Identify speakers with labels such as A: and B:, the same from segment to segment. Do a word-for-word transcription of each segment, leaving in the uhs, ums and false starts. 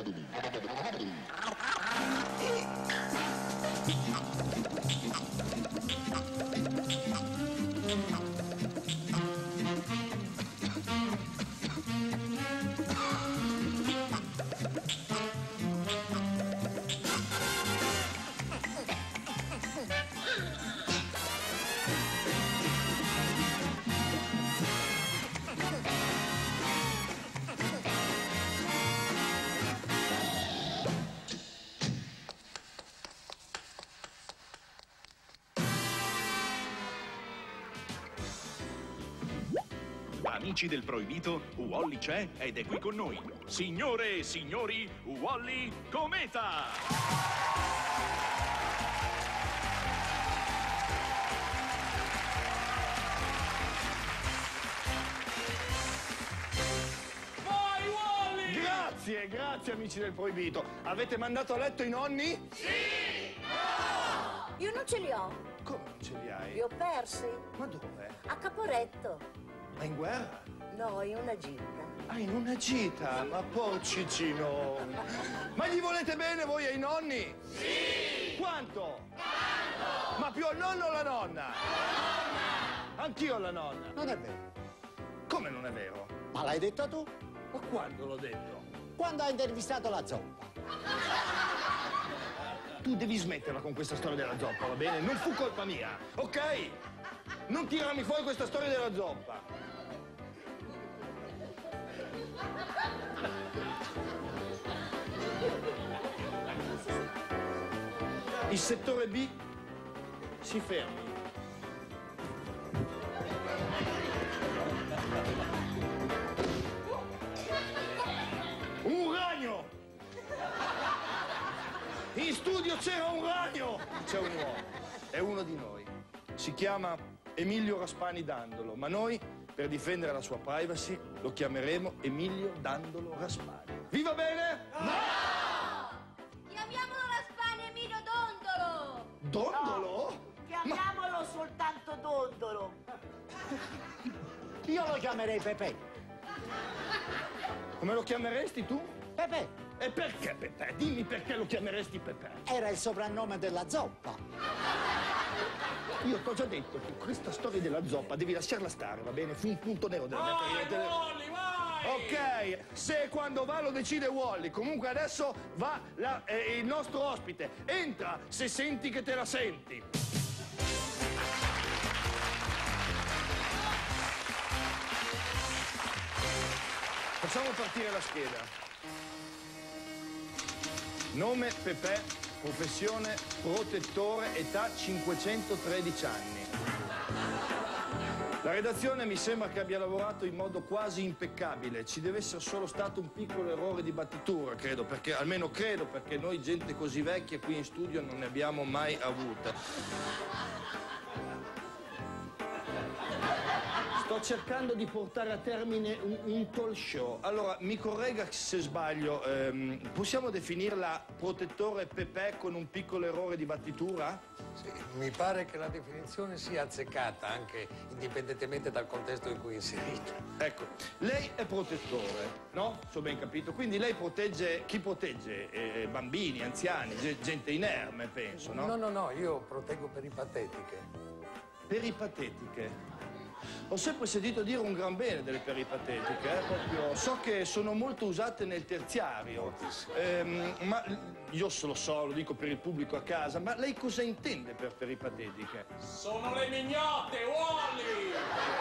A: Amici del Proibito, Wally c'è ed è qui con noi. Signore e signori, Wally Cometa!
B: Vai, Wally!
C: Grazie, grazie amici del Proibito. Avete mandato a letto i nonni?
B: Sì! No!
D: Io non ce li ho.
C: Come non ce li hai?
D: Li ho persi.
C: Ma dove?
D: A Caporetto.
C: Ma in guerra?
D: No, in una gita.
C: Ah, in una gita? Ma porcicino! Ma gli volete bene voi ai nonni?
B: Sì!
C: Quanto? Tanto! Ma più al nonno o alla nonna? Nonna! Anch'io alla nonna.
E: Non è vero.
C: Come non è vero?
E: Ma l'hai detto tu?
C: Ma quando l'ho detto?
E: Quando hai intervistato la zoppa.
C: Tu devi smetterla con questa storia della zoppa, va bene? Non fu colpa mia, ok? Non tirarmi fuori questa storia della zoppa. Il settore B si fermi. Un ragno! In studio c'era un ragno! C'è un uomo, è uno di noi. Si chiama Emilio Raspani Dandolo, ma noi, per difendere la sua privacy, lo chiameremo Emilio Dandolo Raspani. Vi va bene?
F: No! Chiamiamolo Raspani Emilio Dondolo!
C: Dondolo?
D: No, chiamiamolo Ma... soltanto Dondolo.
E: Io lo chiamerei Pepe.
C: Come lo chiameresti tu?
E: Pepe.
C: E perché Pepe? Dimmi perché lo chiameresti Pepe.
E: Era il soprannome della zoppa.
C: Io ti ho già detto che questa storia della zoppa devi lasciarla stare, va bene? Fu un punto nero della mia carriera.
B: Vai, Wally, vai!
C: Ok, se quando va lo decide Wally. Comunque adesso va la, eh, il nostro ospite. Entra se senti che te la senti. Facciamo partire la scheda. Nome Pepe, professione protettore, età cinquecentotredici anni. La redazione mi sembra che abbia lavorato in modo quasi impeccabile. Ci deve essere solo stato un piccolo errore di battitura, credo, perché almeno credo, perché noi gente così vecchia qui in studio non ne abbiamo mai avuta. Sto cercando di portare a termine un, un talk show. Allora, mi corregga se sbaglio, ehm, possiamo definirla protettore Pepe con un piccolo errore di battitura?
G: Sì, mi pare che la definizione sia azzeccata, anche indipendentemente dal contesto in cui è inserita.
C: Ecco, lei è protettore, no? Se ho ben capito. Quindi lei protegge, chi protegge? Eh, bambini, anziani, gente inerme, penso, no?
G: No, no, no, io proteggo peripatetiche.
C: Peripatetiche? Ho sempre sentito dire un gran bene delle peripatetiche, eh? Proprio, so che sono molto usate nel terziario, ehm, ma io se lo so, lo dico per il pubblico a casa, ma lei cosa intende per peripatetiche?
B: Sono le mignotte, Wally!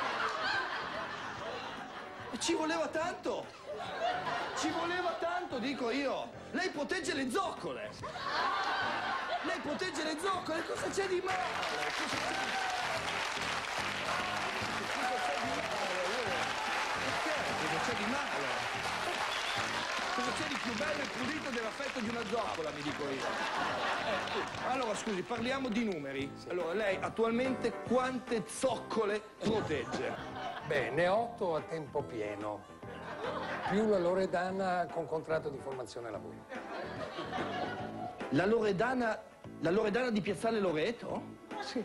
C: Ci voleva tanto! Ci voleva tanto, dico io! Lei protegge le zoccole! Lei protegge le zoccole, cosa c'è di male? Cosa c'è di male? Cosa c'è di male? Cosa c'è di più bello e pulito dell'affetto di una zoccola, mi dico io? Allora, scusi, parliamo di numeri. Allora, lei attualmente quante zoccole protegge?
G: Beh, ne ho otto a tempo pieno, più la Loredana con contratto di formazione lavoro.
C: La Loredana, la Loredana di Piazzale Loreto?
G: Sì.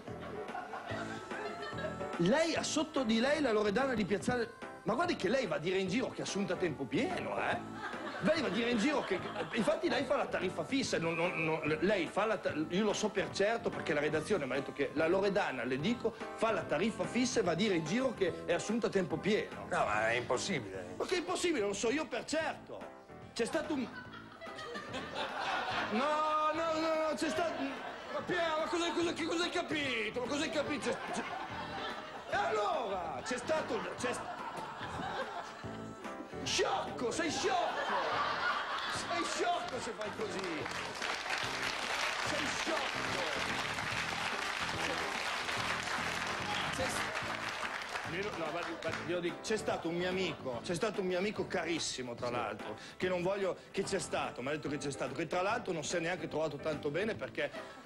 C: Lei ha sotto di lei la Loredana di Piazzale... Ma guardi che lei va a dire in giro che è assunta a tempo pieno, eh? lei va a dire in giro che... Infatti lei fa la tariffa fissa, non, non, non, lei fa la... Io lo so per certo perché la redazione mi ha detto che la Loredana, le dico, fa la tariffa fissa e va a dire in giro che è assunta a tempo pieno.
G: No, ma è impossibile.
C: Ma che è impossibile, lo so io per certo. C'è stato un... No, no, no, no, c'è stato... Ma Piero, ma cosa, cosa, che cosa hai capito? Ma cosa hai capito? C'è, c'è... E allora, c'è stato... C'è... Sciocco, sei sciocco! Sei sciocco se fai così! Sei sciocco! C'è... No, io dico, c'è stato un mio amico, c'è stato un mio amico carissimo, tra l'altro, che non voglio... che c'è stato, mi ha detto che c'è stato, che tra l'altro non si è neanche trovato tanto bene perché...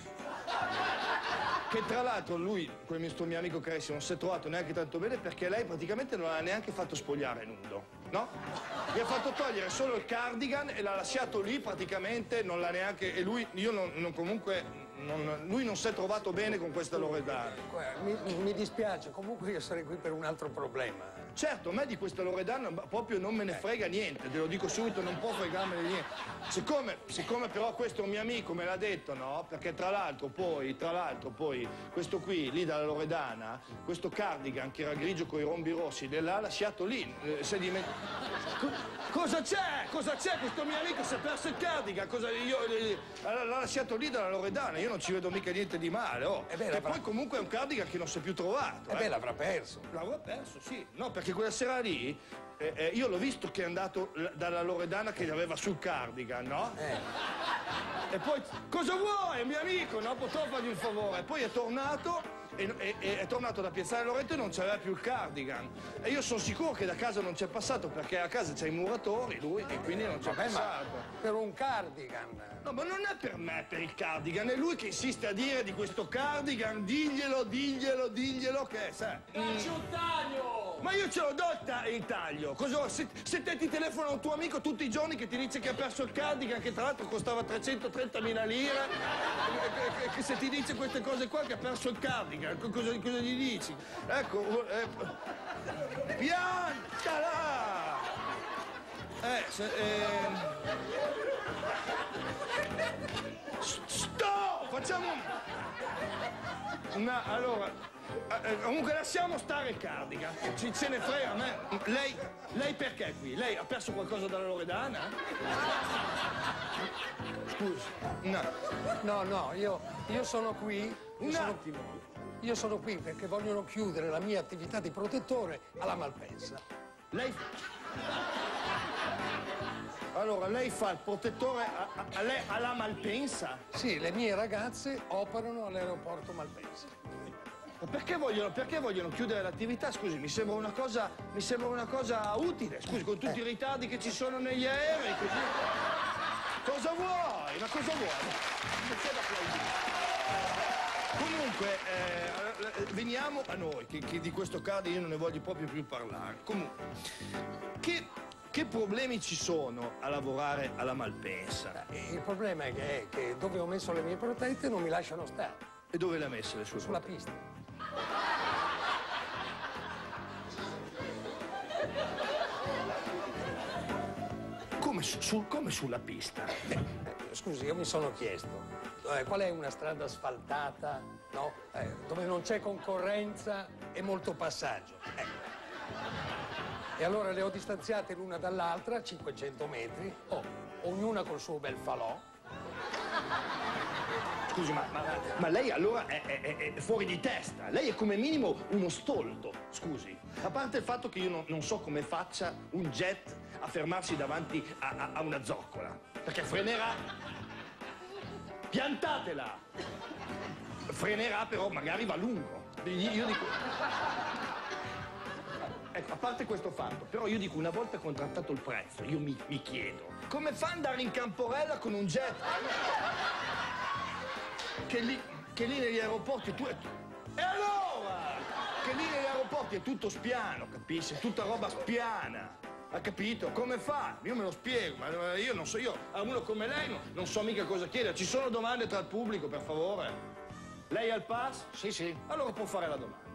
C: Che tra l'altro lui, questo mio amico carissimo, non si è trovato neanche tanto bene perché lei praticamente non l'ha neanche fatto spogliare nudo, no? Gli ha fatto togliere solo il cardigan e l'ha lasciato lì praticamente, non l'ha neanche... E lui, io non, non comunque... Non, lui non si è trovato bene con questa Loredana.
G: Mi, mi dispiace, comunque io sarei qui per un altro problema.
C: Certo, a me di questa Loredana proprio non me ne frega niente, te lo dico subito, non può fregarmene niente. Siccome, siccome però questo un mio amico me l'ha detto, no? Perché tra l'altro poi, tra l'altro poi, questo qui, lì dalla Loredana, questo cardigan che era grigio con i rombi rossi, l'ha lasciato lì. Eh, si è diment... Co cosa c'è? Cosa c'è? Questo mio amico si è perso il cardigan, cosa io... L'ha lasciato lì dalla Loredana, io non ci vedo mica niente di male, oh.
G: E beh,
C: e poi comunque è un cardigan che non si è più trovato.
G: E
C: eh.
G: beh, l'avrà perso.
C: L'avrà perso, sì. No, perché quella sera lì, eh, eh, io l'ho visto che è andato dalla Loredana che aveva sul cardigan, no?
G: Eh.
C: E poi, cosa vuoi, mio amico? No, potrò fargli un favore. E poi è tornato... E, e, e è tornato da Piazzale Loreto e non c'aveva più il cardigan. E io sono sicuro che da casa non c'è passato perché a casa c'è i muratori, lui, e quindi non c'è passato.
G: Ma per un cardigan.
C: No, ma non è per me, per il cardigan, è lui che insiste a dire di questo cardigan, diglielo, diglielo, diglielo che è, sai.
B: Dacci un taglio!
C: Ma io ce l'ho do il taglio. Cosa, se, se te ti telefona un tuo amico tutti i giorni che ti dice che ha perso il cardigan, che tra l'altro costava trecentotrentamila lire, e, e, che se ti dice queste cose qua che ha perso il cardigan, cosa, cosa gli dici? Ecco, eh, piantala! Eh, se, eh... Stop! Facciamo... Una, allora, eh, comunque lasciamo stare il cardigan, ci, ce ne frega a me. Lei, lei perché è qui? Lei ha perso qualcosa dalla Loredana? Scusi, no.
G: No, no, io, io sono qui. Io
C: Un
G: sono,
C: attimo.
G: io sono qui perché vogliono chiudere la mia attività di protettore alla Malpensa.
C: Lei... Allora, lei fa il protettore a, a, a lei, alla Malpensa?
G: Sì, le mie ragazze operano all'aeroporto Malpensa.
C: Ma perché vogliono, perché vogliono chiudere l'attività? Scusi, mi sembra una cosa, mi sembra una cosa utile. Scusi, con tutti eh. i ritardi che ci sono negli aerei, così... Cosa vuoi? Ma cosa vuoi? Non c'è da applaudire. Comunque, eh, veniamo a noi, che, che di questo caso io non ne voglio proprio più parlare. Comunque, che... Che problemi ci sono a lavorare alla Malpensa?
G: Il problema è che, è che dove ho messo le mie protette non mi lasciano stare.
C: E dove le ha messe le sue
G: Sulla
C: protette?
G: pista.
C: Come, su, come sulla pista?
G: Eh, scusi, io mi sono chiesto, eh, qual è una strada asfaltata, no? Eh, dove non c'è concorrenza e molto passaggio. Eh. E allora le ho distanziate l'una dall'altra, cinquecento metri, oh, ognuna col suo bel falò.
C: Scusi, ma, ma, ma lei allora è, è, è fuori di testa. Lei è come minimo uno stolto, scusi. A parte il fatto che io non, non so come faccia un jet a fermarsi davanti a, a, a una zoccola. Perché frenerà. Piantatela! Frenerà, però magari va lungo. Io dico... Ecco, a parte questo fatto, però io dico, una volta contrattato il prezzo, io mi, mi chiedo, come fa ad andare in Camporella con un jet? Che lì, che lì negli aeroporti tu... È... E allora? Che lì negli aeroporti è tutto spiano, capisci? È tutta roba spiana. Ha capito? Come fa? Io me lo spiego, ma io non so, io a uno come lei no, non so mica cosa chiedere. Ci sono domande tra il pubblico, per favore? Lei ha il pass?
E: Sì, sì.
C: Allora può fare la domanda.